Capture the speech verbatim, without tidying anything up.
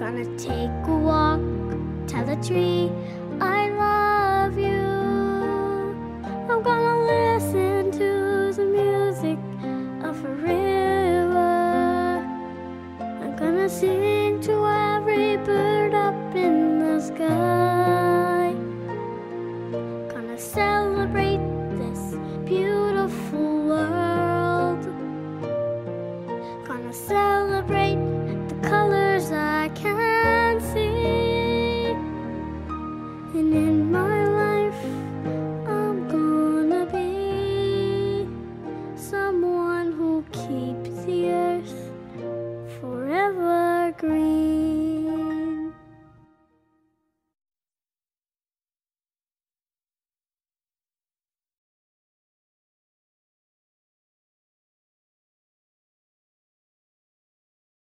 gonna take a walk, tell a tree I love you. I'm gonna listen to the music of a river. I'm gonna sing